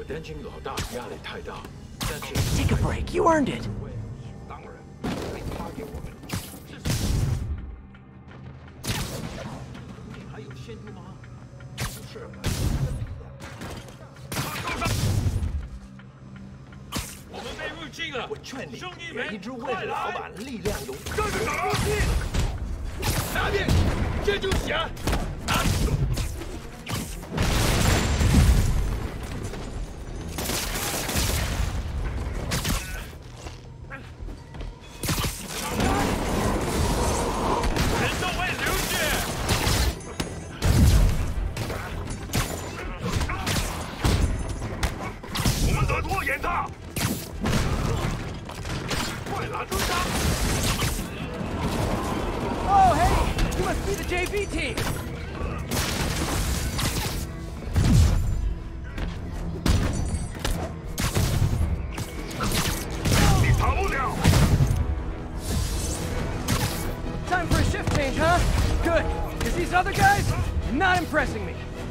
Take a break. You earned it. 当然，会他给我们。你还有陷入吗？是。我们被入侵了！我劝你，别一直为了老板力量有。这是哪儿？拿命，这就行。啊！ Oh, hey! You must be the JV team! Time for a shift change, huh? Good, because these other guys, not impressing me.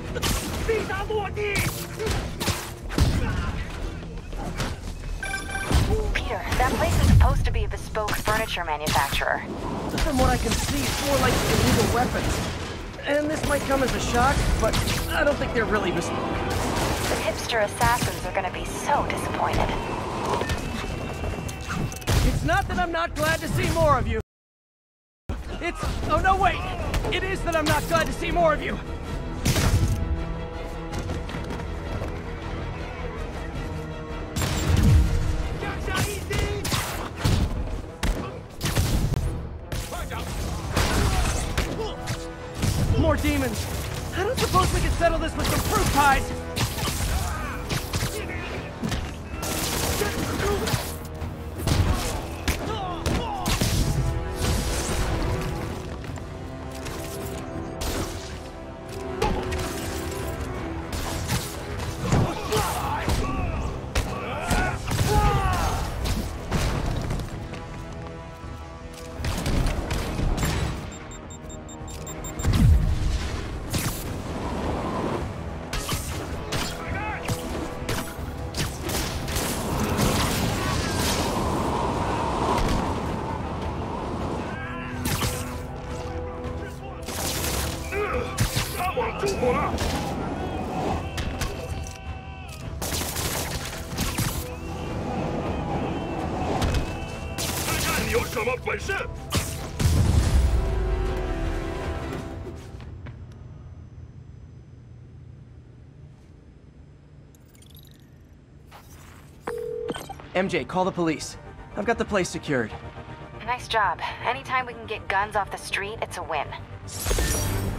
Peter, that place is supposed to be a bespoke furniture manufacturer. From what I can see, it's more like illegal weapons. And this might come as a shock, but I don't think they're really bespoke. The hipster assassins are gonna be so disappointed. It's not that I'm not glad to see more of you. It's... oh no, wait! It is that I'm not glad to see more of you! More demons! I don't suppose we can settle this with some fruit pies! MJ, call the police. I've got the place secured. Nice job. Anytime we can get guns off the street, it's a win.